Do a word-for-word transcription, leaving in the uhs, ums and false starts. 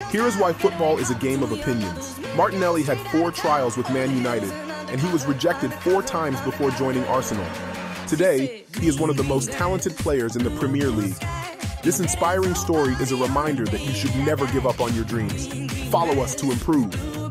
Here is why football is a game of opinions. Martinelli had four trials with Man United, and he was rejected four times before joining Arsenal. Today, he is one of the most talented players in the Premier League. This inspiring story is a reminder that you should never give up on your dreams. Follow us to improve.